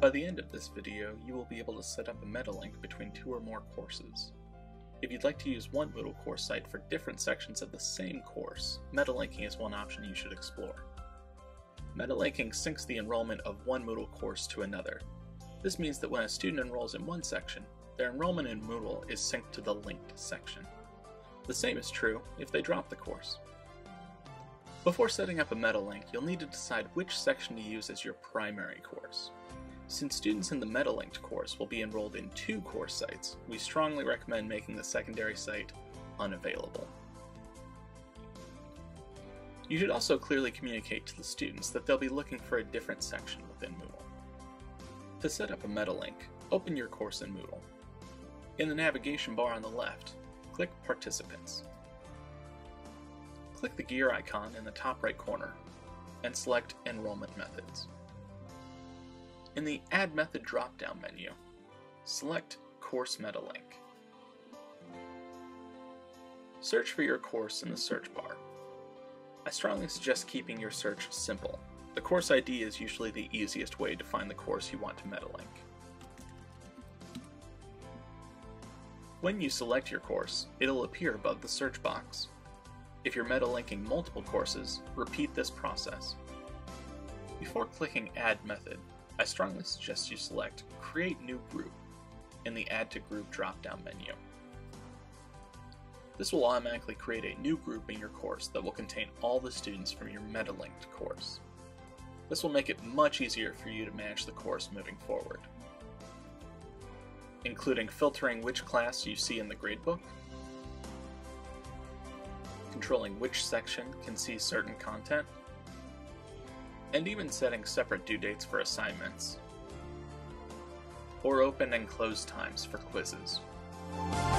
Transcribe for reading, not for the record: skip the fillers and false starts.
By the end of this video, you will be able to set up a meta-link between 2 or more courses. If you'd like to use one Moodle course site for different sections of the same course, meta-linking is one option you should explore. Meta-linking syncs the enrollment of one Moodle course to another. This means that when a student enrolls in one section, their enrollment in Moodle is synced to the linked section. The same is true if they drop the course. Before setting up a meta-link, you'll need to decide which section to use as your primary course. Since students in the meta-linked course will be enrolled in 2 course sites, we strongly recommend making the secondary site unavailable. You should also clearly communicate to the students that they'll be looking for a different section within Moodle. To set up a meta-link, open your course in Moodle. In the navigation bar on the left, click Participants. Click the gear icon in the top right corner and select Enrollment Methods. In the Add Method drop-down menu, select Course Meta-Link. Search for your course in the search bar. I strongly suggest keeping your search simple. The course ID is usually the easiest way to find the course you want to meta-link. When you select your course, it'll appear above the search box. If you're meta-linking multiple courses, repeat this process. Before clicking Add Method, I strongly suggest you select Create New Group in the Add to Group drop-down menu. This will automatically create a new group in your course that will contain all the students from your meta-linked course. This will make it much easier for you to manage the course moving forward, including filtering which class you see in the gradebook, controlling which section can see certain content, and even setting separate due dates for assignments, or open and close times for quizzes.